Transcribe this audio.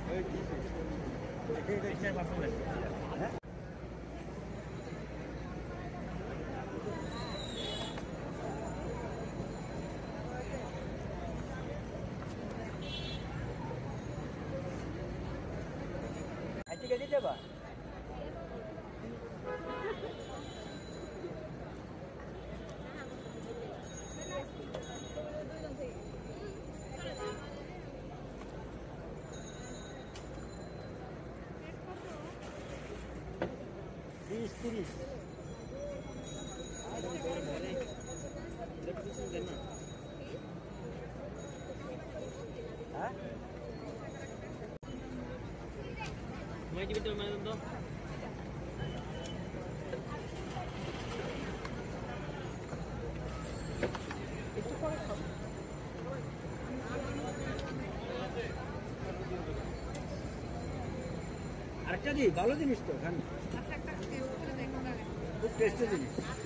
ঠিক আছে যাবা तीस तीस मैं जी तो मैं तो আরেকটা দিই ভালো জিনিস তো খান খুব টেস্টি জিনিস